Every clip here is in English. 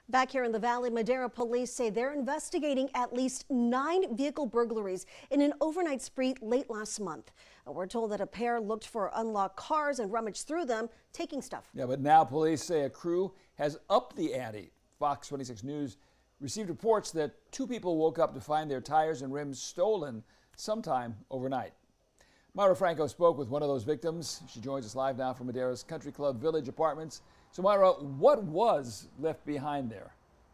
Back here in the Valley, Madera police say they're investigating at least 9 vehicle burglaries in an overnight spree late last month. We're told that a pair looked for unlocked cars and rummaged through them, taking stuff. Yeah, but now police say a crew has upped the ante. Fox 26 News received reports that 2 people woke up to find their tires and rims stolen sometime overnight. Myra Franco spoke with one of those victims. She joins us live now from Madera's Country Club Village Apartments. So Myra, what was left behind there?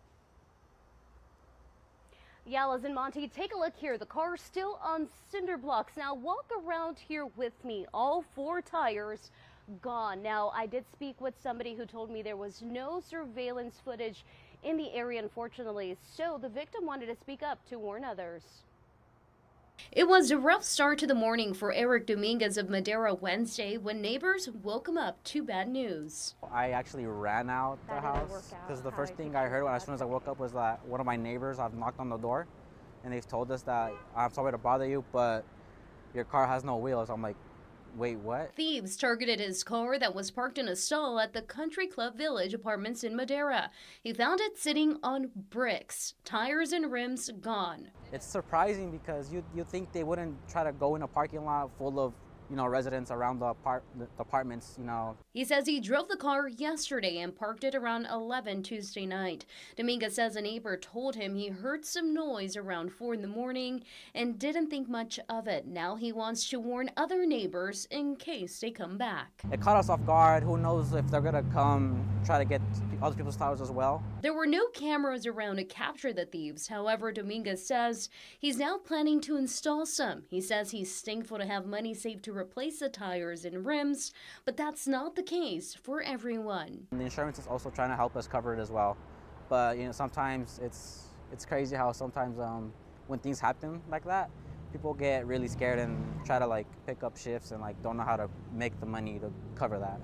Yeah, Liz and Monty, take a look here. The car's still on cinder blocks. Now walk around here with me. All 4 tires gone. Now, I did speak with somebody who told me there was no surveillance footage in the area, unfortunately. So the victim wanted to speak up to warn others. It was a rough start to the morning for Eric Dominguez of Madera Wednesday when neighbors woke him up to bad news. I actually ran out the house because the first thing I heard as soon as I woke up was that one of my neighbors had knocked on the door and they've told us that I'm sorry to bother you, but your car has no wheels. I'm like, wait, what? Thieves targeted his car that was parked in a stall at the Country Club Village Apartments in Madera. He found it sitting on bricks, tires and rims gone. It's surprising because you'd think they wouldn't try to go in a parking lot full of, residents around the apartments, He says he drove the car yesterday and parked it around 11 Tuesday night. Dominguez says a neighbor told him he heard some noise around 4 in the morning and didn't think much of it. Now he wants to warn other neighbors in case they come back. It caught us off guard. Who knows if they're going to come try to get other people's tires as well. There were no cameras around to capture the thieves. However, Dominguez says he's now planning to install some. He says he's thankful to have money saved to replace the tires and rims, but that's not the case for everyone. And the insurance is also trying to help us cover it as well. But sometimes it's crazy how sometimes when things happen like that, people get really scared and try to pick up shifts and don't know how to make the money to cover that.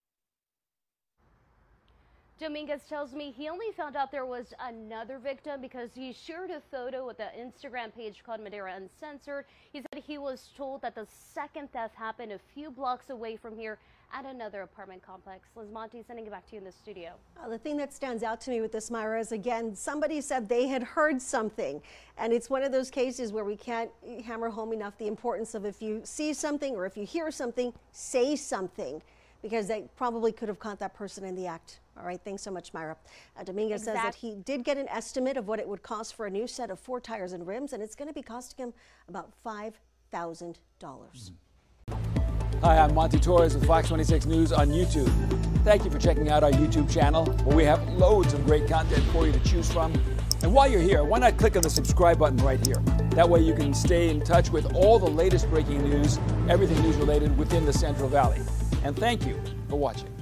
Dominguez tells me he only found out there was another victim because he shared a photo with the Instagram page called Madera Uncensored. He said he was told that the second theft happened a few blocks away from here at another apartment complex. Liz Monty, sending it back to you in the studio. The thing that stands out to me with this, Myra, is again, somebody said they had heard something. And it's one of those cases where we can't hammer home enough the importance of if you see something or if you hear something, say something, because they probably could have caught that person in the act. All right, thanks so much, Myra. Dominguez says that he did get an estimate of what it would cost for a new set of 4 tires and rims, and it's going to be costing him about $5,000. Hi, I'm Monty Torres with Fox 26 News on YouTube. Thank you for checking out our YouTube channel, where we have loads of great content for you to choose from. And while you're here, why not click on the subscribe button right here? That way you can stay in touch with all the latest breaking news, everything news related within the Central Valley. And thank you for watching.